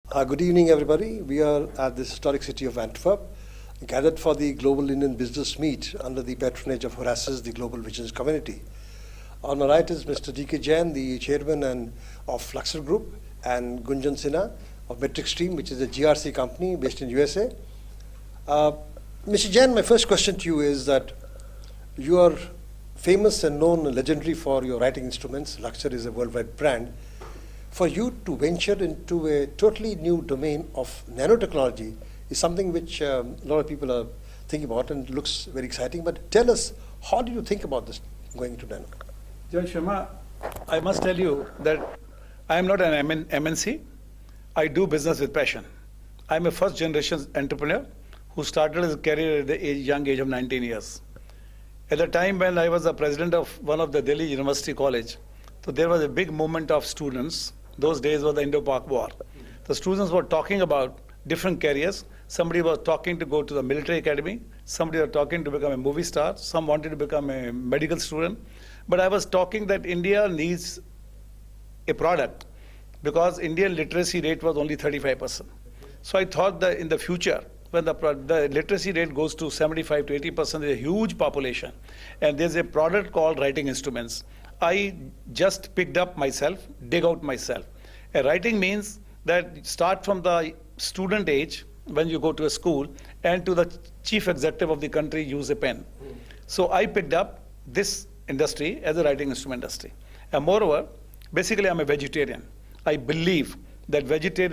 Good evening, everybody. We are at the historic city of Antwerp, gathered for the Global Indian Business Meet under the patronage of Horasis, the Global Visions Community. On my right is Mr. Jain, the chairman of Luxor Group, and Gunjan Sinha of MetricStream, which is a GRC company based in USA. Mr. Jain, my first question to you is that you are famous and known and legendary for your writing instruments. Luxor is a worldwide brand. For you to venture into a totally new domain of nanotechnology is something which a lot of people are thinking about and looks very exciting. But tell us, how do you think about this going into nano? John Sharma, I must tell you that I am not an MNC. I do business with passion. I am a first generation entrepreneur who started his career at the young age of 19 years. At the time when I was the president of one of the Delhi University College, so there was a big movement of students. Those days was the Indo-Pak War. The students were talking about different careers. Somebody was talking to go to the military academy. Somebody was talking to become a movie star. Some wanted to become a medical student. But I was talking that India needs a product because Indian literacy rate was only 35%. So I thought that in the future, when the literacy rate goes to 75 to 80%, there's a huge population. And there's a product called writing instruments. I just picked up myself, dig out myself. Writing means that start from the student age, when you go to a school, and to the chief executive of the country use a pen. So I picked up this industry as a writing instrument industry. And moreover, basically I'm a vegetarian. I believe that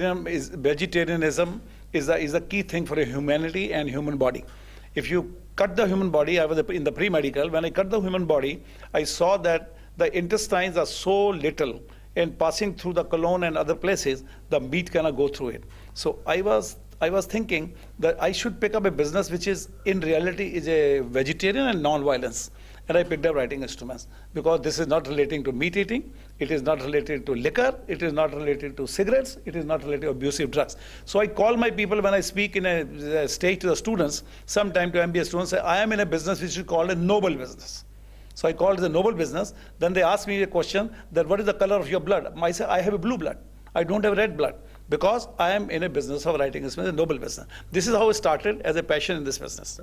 vegetarianism is a key thing for a humanity and human body. If you cut the human body, I was in the pre-medical, when I cut the human body, I saw that the intestines are so little, and passing through the colon and other places, the meat cannot go through it. So I was thinking that I should pick up a business which is, in reality, is a vegetarian and non-violence. And I picked up writing instruments because this is not relating to meat eating, it is not related to liquor, it is not related to cigarettes, it is not related to abusive drugs. So I call my people when I speak in a stage to the students, sometime to MBA students, say, I am in a business which is called a noble business. So I called it a noble business. Then they asked me a question that what is the color of your blood? I said, I have a blue blood. I don't have red blood because I am in a business of writing instruments, a noble business. This is how it started as a passion in this business.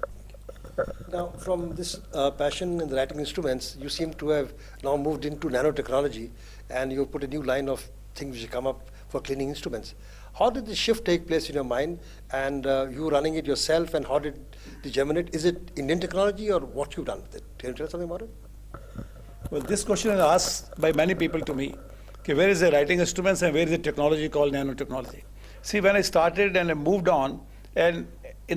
Now, from this passion in the writing instruments, you seem to have now moved into nanotechnology, and you put a new line of things which come up for cleaning instruments. How did the shift take place in your mind, and you running it yourself, and how did it germinate? Is it Indian technology, or what you've done with it? Can you tell us something about it? Well, this question is asked by many people to me. Okay, where is the writing instruments and where is the technology called nanotechnology? See, when I started and I moved on, and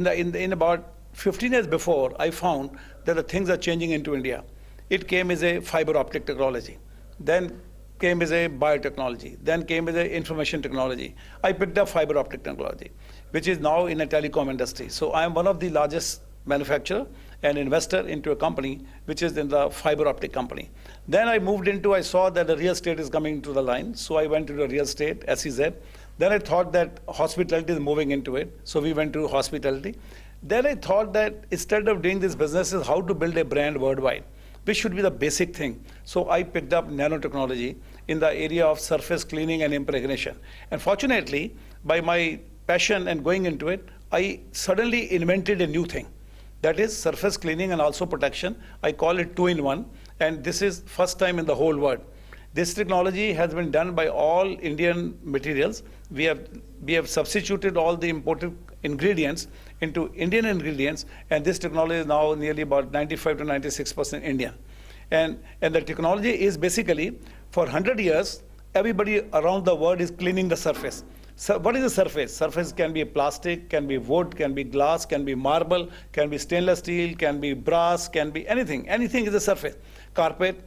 in about 15 years before, I found that the things are changing into India. It came as a fiber optic technology, then came as a biotechnology, then came as a information technology. I picked up fiber optic technology, which is now in a telecom industry. So I am one of the largest manufacturer and investor into a company which is in the fiber optic company. Then I moved into, I saw that the real estate is coming into the line, so I went into real estate, SEZ. Then I thought that hospitality is moving into it, so we went to hospitality. Then I thought that instead of doing this business is how to build a brand worldwide, which should be the basic thing. So I picked up nanotechnology in the area of surface cleaning and impregnation. And fortunately, by my passion and going into it, I suddenly invented a new thing. That is surface cleaning and also protection. I call it 2-in-1, and this is first time in the whole world. This technology has been done by all Indian materials. We have substituted all the imported ingredients into Indian ingredients, and this technology is now nearly about 95 to 96% Indian. And the technology is basically, for 100 years, everybody around the world is cleaning the surface. So what is the surface? Surface can be plastic, can be wood, can be glass, can be marble, can be stainless steel, can be brass, can be anything. Anything is a surface. Carpet.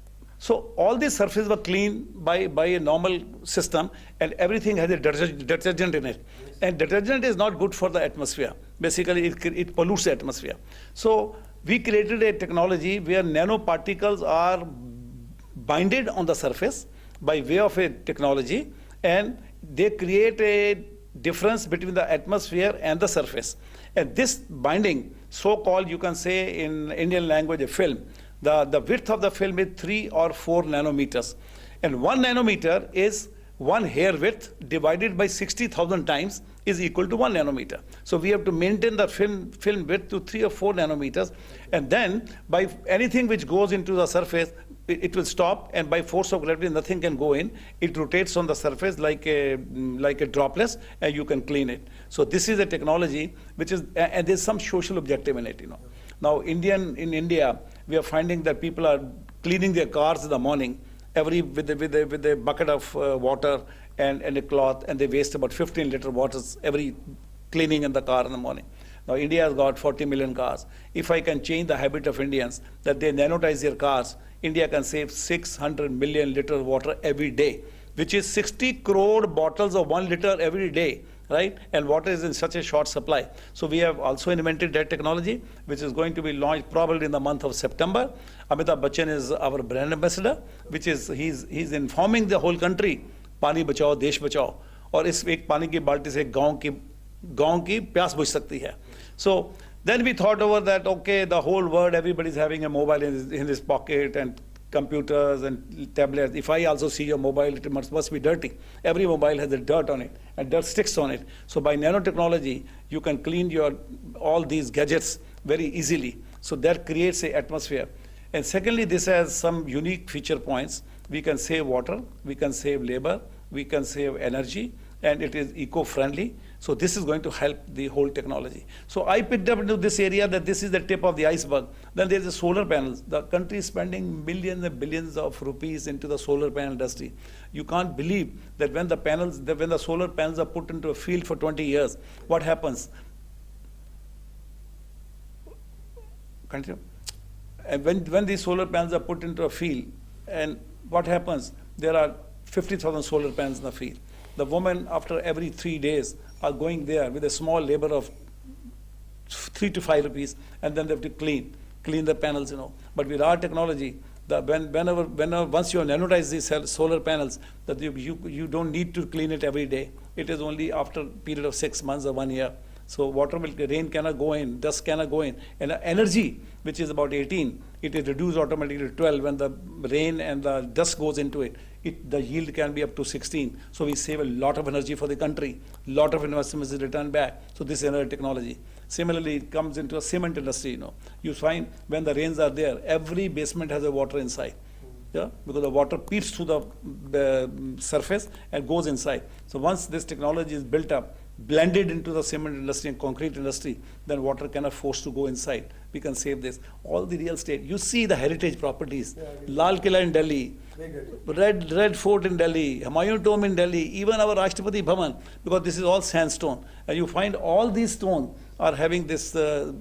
So all these surfaces were cleaned by a normal system, and everything has a detergent in it. And detergent is not good for the atmosphere. Basically, it pollutes the atmosphere. So we created a technology where nanoparticles are binded on the surface by way of a technology, and they create a difference between the atmosphere and the surface. And this binding, so-called, you can say in Indian language, a film, the width of the film is 3 or 4 nanometers. And 1 nanometer is 1 hair width divided by 60,000 times is equal to 1 nanometer. So we have to maintain the film width to 3 or 4 nanometers, and then by anything which goes into the surface, it will stop, and by force of gravity, nothing can go in. It rotates on the surface like a droplet, and you can clean it. So this is a technology which is, and there's some social objective in it, Now, in India, we are finding that people are cleaning their cars in the morning, with a bucket of water and a cloth, and they waste about 15-liter waters every cleaning in the car in the morning. Now, India has got 40 million cars. If I can change the habit of Indians that they nanotize their cars, India can save 600 million liters of water every day, which is 60 crore bottles of 1 liter every day, right? And water is in such a short supply. So we have also invented that technology, which is going to be launched probably in the month of September. Amitabh Bachchan is our brand ambassador, which is, he's informing the whole country, पानी बचाओ, देश बचाओ, और इस एक पानी की बाल्टी से गांव की प्यास बुझ सकती है. So then we thought over that, okay, the whole world, everybody's having a mobile in his pocket, and computers and tablets. If I also see your mobile, it must be dirty. Every mobile has a dirt on it, and dirt sticks on it. So by nanotechnology, you can clean all these gadgets very easily. So that creates an atmosphere. And secondly, this has some unique feature points. We can save water, we can save labor, we can save energy, and it is eco-friendly. So this is going to help the whole technology. So I picked up into this area that this is the tip of the iceberg. Then there's the solar panels. The country is spending millions and billions of rupees into the solar panel industry. You can't believe that when the solar panels are put into a field for 20 years, what happens? Continue. And when these solar panels are put into a field, and what happens? There are 50,000 solar panels in the field. The women, after every 3 days, are going there with a small labor of 3 to 5 rupees, and then they have to clean the panels, But with our technology, whenever once you nanotize these solar panels, that you don't need to clean it every day. It is only after a period of 6 months or 1 year. So rain cannot go in, dust cannot go in, and energy, which is about 18, it is reduced automatically to 12 when the rain and the dust goes into it. The yield can be up to 16. So we save a lot of energy for the country. A lot of investments is returned back. So this is another technology. Similarly, it comes into a cement industry. You find when the rains are there, every basement has a water inside. Yeah, because the water peeps through the surface and goes inside. So once this technology is built up, blended into the cement industry and concrete industry, then water cannot force to go inside. We can save this. All the real estate. You see the heritage properties. Yeah, Lal Killa in Delhi, Red Fort in Delhi, Humayun Tomb in Delhi, even our Rashtrapati Bhavan, because this is all sandstone. And you find all these stones are having this,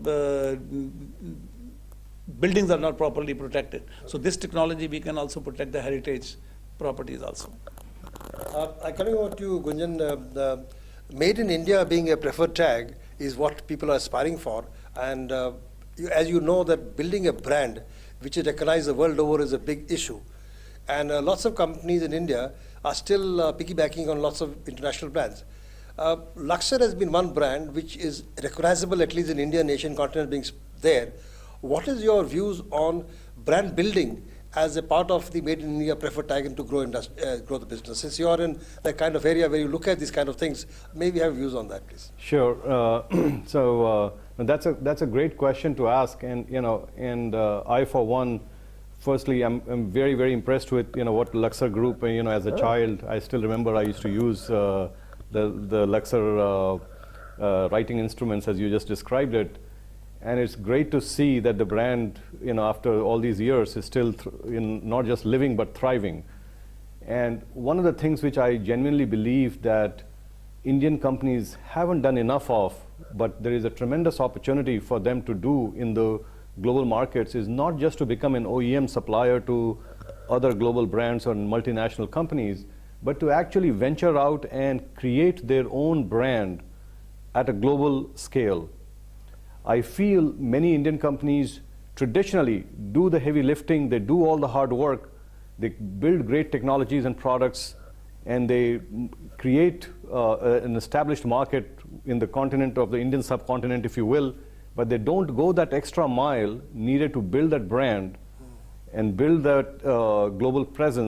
buildings are not properly protected. So this technology, we can also protect the heritage properties also. Coming over to Gunjan, Made in India being a preferred tag is what people are aspiring for, and as you know, that building a brand which is recognized the world over is a big issue, and lots of companies in India are still piggybacking on lots of international brands. Luxor has been one brand which is recognizable, at least in India, nation continent being there. What is your views on brand building as a part of the Made in India preferred tag and to grow the business? Since you are in that kind of area where you look at these kind of things, maybe have views on that, please. Sure. So that's a great question to ask, and I, for one, firstly, I'm very, very impressed with what Luxor Group, as a child, I still remember I used to use the Luxor writing instruments as you just described it. And it's great to see that the brand, after all these years, is still not just living but thriving. And one of the things which I genuinely believe that Indian companies haven't done enough of, but there is a tremendous opportunity for them to do in the global markets, is not just to become an OEM supplier to other global brands or multinational companies, but to actually venture out and create their own brand at a global scale. I feel many Indian companies traditionally do the heavy lifting, they do all the hard work, they build great technologies and products, and they create an established market in the continent of the Indian subcontinent, if you will, but they don't go that extra mile needed to build that brand and build that global presence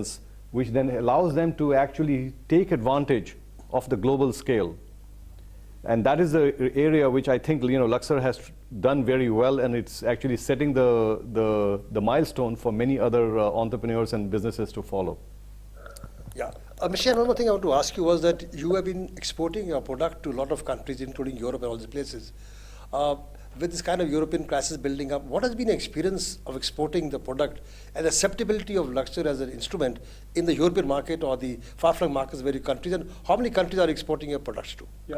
which then allows them to actually take advantage of the global scale. And that is the area which I think Luxor has done very well, and it's actually setting the milestone for many other entrepreneurs and businesses to follow. Yeah. Mr. Jain, one more thing I want to ask you was that you have been exporting your product to a lot of countries, including Europe and all these places. With this kind of European crisis building up, what has been the experience of exporting the product and acceptability of Luxor as an instrument in the European market or the far-flung markets of various countries, and how many countries are exporting your products to? Yeah,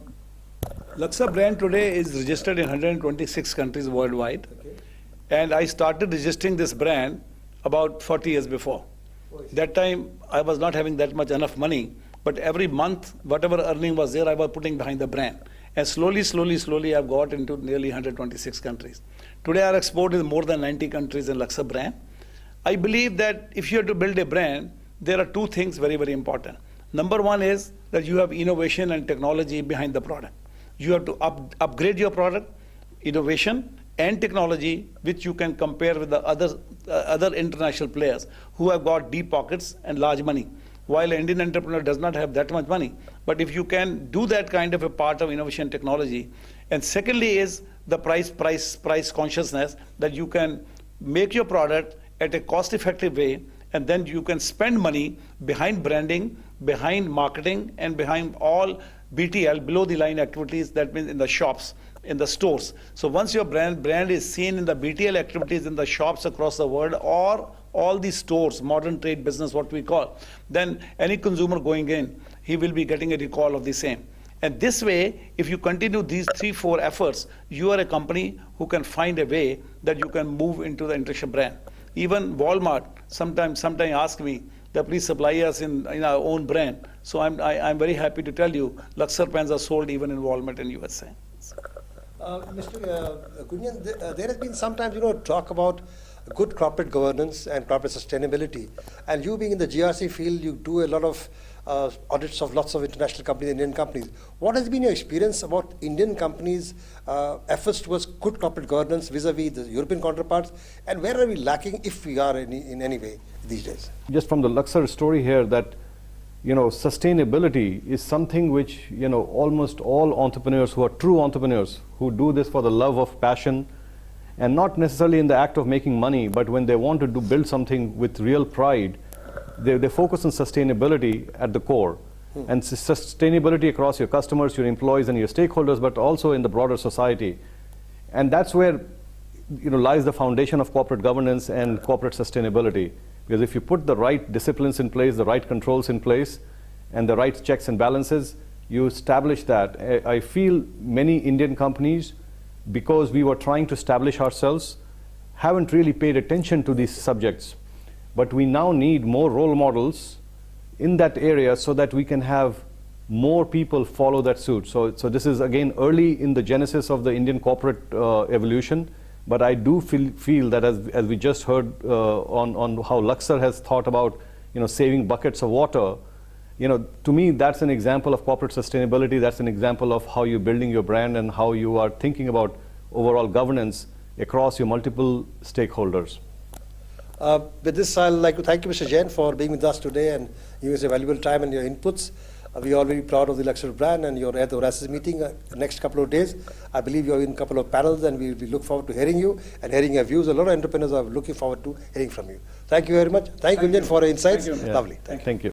Luxor brand today is registered in 126 countries worldwide. Okay. And I started registering this brand about 40 years before. That time, I was not having that much enough money, but every month, whatever earning was there, I was putting behind the brand. And slowly, I've got into nearly 126 countries. Today, our export is more than 90 countries in Luxor brand. I believe that if you have to build a brand, there are two things very, very important. Number one is that you have innovation and technology behind the product. You have to upgrade your product, innovation, and technology, which you can compare with the other international players who have got deep pockets and large money, while an Indian entrepreneur does not have that much money. But if you can do that kind of a part of innovation technology, and secondly is the price consciousness, that you can make your product at a cost-effective way, and then you can spend money behind branding, behind marketing, and behind all BTL, below-the-line activities, that means in the shops, in the stores. So once your brand is seen in the BTL activities in the shops across the world, or all these stores, modern trade business, what we call, then any consumer going in, he will be getting a recall of the same. And this way, if you continue these 3-4 efforts, you are a company who can find a way that you can move into the international brand. Even Walmart sometimes ask me that please supply us in our own brand. So I'm very happy to tell you, Luxor pens are sold even in Walmart in USA. Mr. Gunjan, there has been sometimes, talk about good corporate governance and corporate sustainability. And you being in the GRC field, you do a lot of audits of lots of international companies, Indian companies. What has been your experience about Indian companies' efforts towards good corporate governance vis-a-vis the European counterparts? And where are we lacking, if we are in any way these days? Just from the Luxor story here, that sustainability is something which, almost all entrepreneurs who are true entrepreneurs, who do this for the love of passion, and not necessarily in the act of making money, but when they want to build something with real pride, they focus on sustainability at the core. And sustainability across your customers, your employees, and your stakeholders, but also in the broader society. And that's where lies the foundation of corporate governance and corporate sustainability. Because if you put the right disciplines in place, the right controls in place, and the right checks and balances, you establish that. I feel many Indian companies, because we were trying to establish ourselves, haven't really paid attention to these subjects. But we now need more role models in that area so that we can have more people follow that suit. So this is again early in the genesis of the Indian corporate evolution. But I do feel that as we just heard on how Luxor has thought about saving buckets of water, to me that's an example of corporate sustainability. That's an example of how you're building your brand and how you are thinking about overall governance across your multiple stakeholders. With this, I'd like to thank you, Mr. Jain, for being with us today and giving us a valuable time and your inputs. We are very proud of the Luxor brand, and you're at the Horasis meeting next couple of days. I believe you're in a couple of panels, and we look forward to hearing you and hearing your views. A lot of entrepreneurs are looking forward to hearing from you. Thank you very much. Thank you, Gunjan, for your insights. Thank you. Lovely. Thank you.